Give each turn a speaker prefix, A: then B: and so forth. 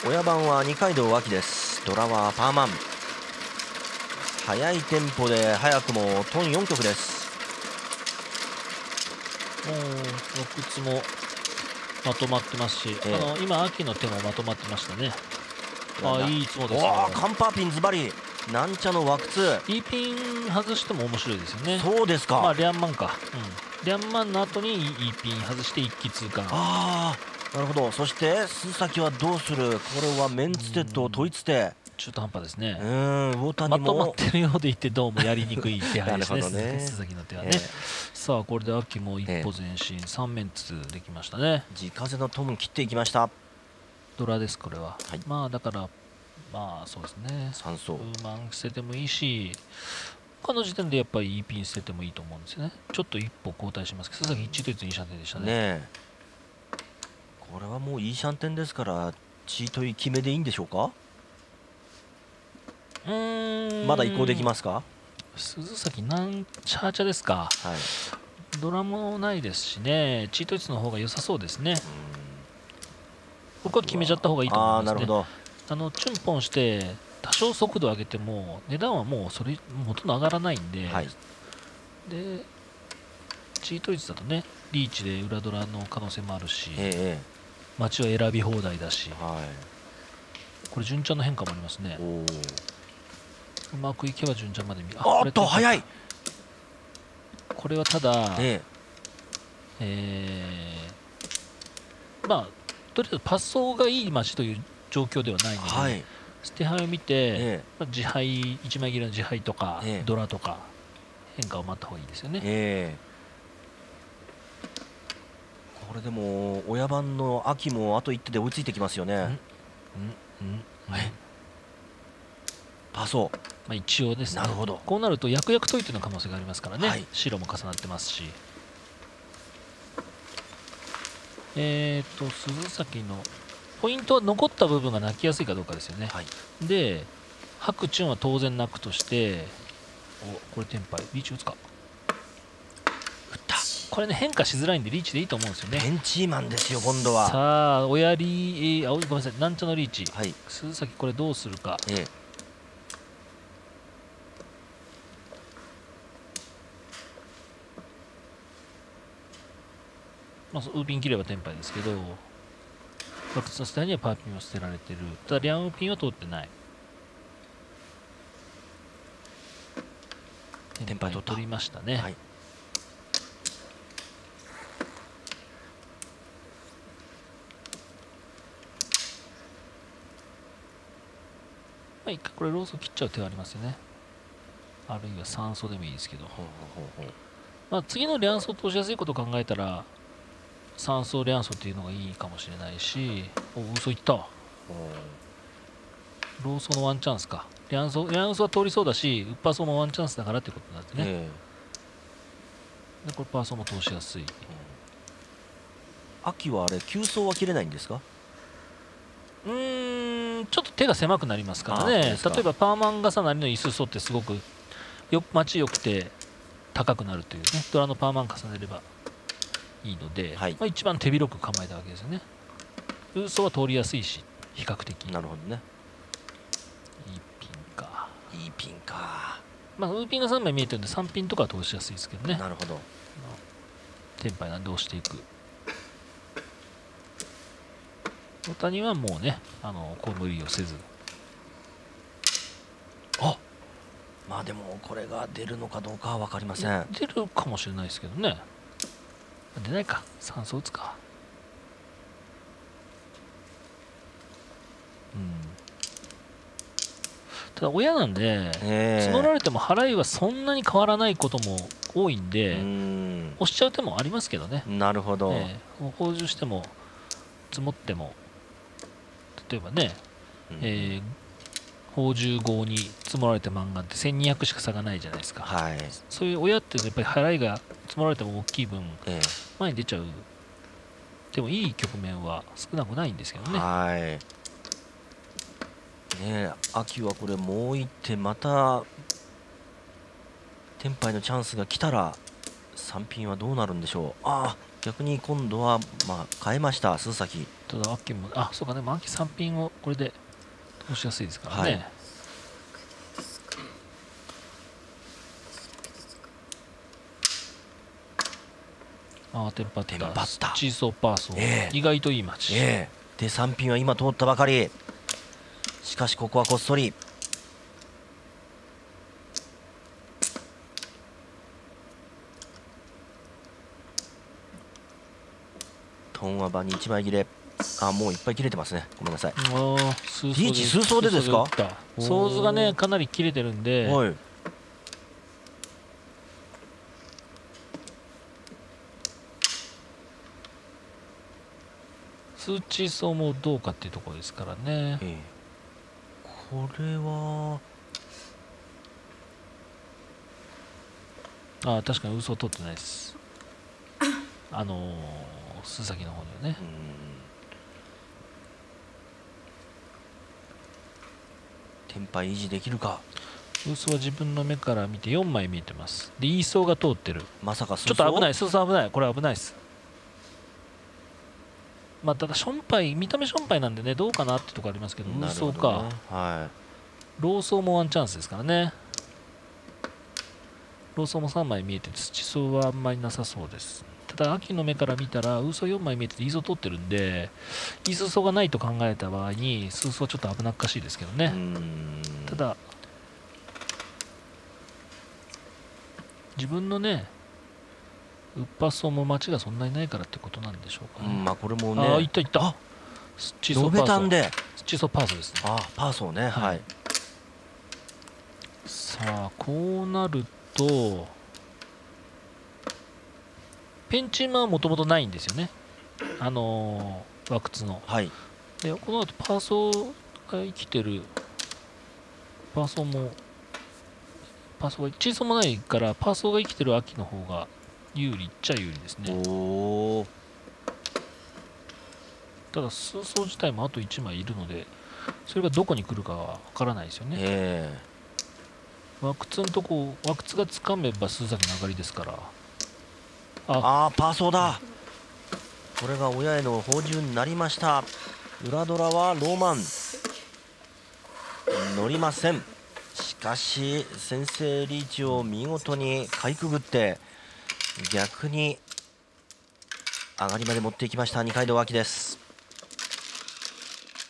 A: 親番は二階堂亜希です。ドラはパーマン。速いテンポで早くもトン4曲です。
B: もう6つもまとまってますし、今秋の手もまとまってましたね。いいツモですよ。
A: カンパーピンズバリなんちゃの枠2。
B: いいピン外しても面白いですよね。
A: そうですか。
B: リャンマンか、リャンマンの後にいいピン外して一気通過。
A: なるほど。そして須崎はどうする。これはメンツテと統一手。
B: 中途半端ですね。
A: 魚谷も
B: まとまってるようでいてどうもやりにくい手配ですね。須崎の手はね。さあこれで秋も一歩前進、3面ツできましたね。
A: 地風のトム切っていきました。
B: ドラですこれは。だからそうですね。
A: 3層。
B: ウーマン捨ててもいいし、他の時点でやっぱりいいピン捨ててもいいと思うんですよね。ちょっと一歩後退しますけど、須崎一統一いいシャンテンでしたね。
A: これはもういいシャンテンですからチートイ決めでいいんでしょうか。まだ移行できますか。
B: 鈴崎なんチャーチャですか。ドラもないですしね、チートイツの方が良さそうですね。僕は決めちゃった方がいいと思いますね。チュンポンして多少速度上げても値段はもうそれ元の上がらないんで、でチートイツだとねリーチで裏ドラの可能性もあるし、街は選び放題だし、これ順調の変化もありますね。うまくいけば順調まで見る。
A: 早い。
B: これはただ、とりあえずパッソがいい街という状況ではないので、捨て牌を見て、自敗1枚切れの自敗とか、ドラとか変化を待った方がいいですよね。
A: これでも親番の秋もあと1手で追いついてきますよね。パソ
B: 一応ですね。こうなると役々解いての可能性がありますからね。白も重なってますし、鈴崎のポイントは残った部分が泣きやすいかどうかですよね。で白チュンは当然泣くとして、これテンパイリーチ打つか。これね変化しづらいんでリーチでいいと思うんですよね。
A: ベンチーマンですよ今度は。
B: さあ親リー、ごめんなさい、なんちゃのリーチ、鈴崎これどうするか。ウーピン切ればテンパイですけど、バックスのスタイルにはパーピンを捨てられてる。ただリャンウーピンは通ってない。テンパイ取りましたね。一回これローソ切っちゃう手はありますよね。あるいは3層でもいいですけど、次のリャンソー通しやすいことを考えたら3層リャンソーっていうのがいいかもしれないし、嘘いった。ローソのワンチャンスか。リャンソーは通りそうだし、ウッパーソーもワンチャンスだからってことになってね。でこれパーソーも通しやすい。
A: 秋はあれ9層は切れないんですか。
B: ちょっと手が狭くなりますからね。例えばパーマン重なりの椅子層ってすごく待ちよくて高くなるというね、ドラのパーマン重ねればいいので、一番手広く構えたわけですよね。ウーソーは通りやすいし比較的。
A: なるほどね。
B: いいピンか。
A: いいピンか。
B: ウーピンが3枚見えてるんで3ピンとかは通しやすいですけどね。
A: なるほど。
B: テンパイなんで押していく。大谷はもうね、こう無理をせず。
A: でもこれが出るのかどうかは分かりません。
B: 出るかもしれないですけどね。出ないか。3層打つか。ただ親なんで、募られても払いはそんなに変わらないことも多いんで、押しちゃう手もありますけどね。
A: なるほど。
B: 放充しても積もっても、例えばね、宝珠号に積もられた漫画って1200しか差がないじゃないですか。そういう親ってやっぱり払いが積もられても大きい分、前に出ちゃう。でもいい局面は少なくないんですけどね。
A: 秋はこれもう一手またテンパイのチャンスが来たら 3ピンはどうなるんでしょう。逆に今度は変えました鈴崎。
B: ただ秋もそうかね、秋3ピンをこれで通しやすいですからね。テンパったチーソーパーソー、意外といいマッチ、
A: で3ピンは今通ったばかり。しかしここはこっそり。トンは場に1枚切れ。もういっぱい切れてますね。ごめんなさい。リーチ数層でですか。
B: ソーズがねかなり切れてるんで、数値層もどうかっていうところですからね。
A: これは
B: 確かに嘘を取ってないです。須崎の方ではね。
A: テンパイ維持できるか。
B: 嘘は自分の目から見て4枚見えてます。で、イーソーが通ってる。
A: まさか
B: ちょっと危ない。数層危ない。これ危ないです。ただションパイ、見た目ションパイなんでね、どうかなってとこありますけど、ウーソーか、ローソーもワンチャンスですからね。ローソーも3枚見えてて、土層はあんまりなさそうです。ただ、秋の目から見たら、ウーソー4枚見えてて、イーソー取ってるんで、イーソーがないと考えた場合に、数層はちょっと危なっかしいですけどね。ただ、自分のね、ウッパソーも待ちがそんなにないからってことなんでしょうかね。
A: これもね、
B: いったいった。スチソーパーソー。スチソーパーソーですね。
A: パーソーね。はい。
B: さあ、こうなると、ペンチーマはもともとないんですよね。ワクツの。で、この後パーソーが生きてる。パーソーも、チーソーもないから、パーソーが生きてる秋の方が有利っちゃ有利ですね。ただ数層自体もあと1枚いるので、それがどこに来るかは分からないですよね。ワクツのとこ、ワクツがつかめば鈴崎の上がりですから。
A: パーソーだ。これが親への報酬になりました。裏ドラはローマン乗りません。しかし先制リーチを見事にかいくぐって逆に上がりまで持っていきました二階堂亜希です。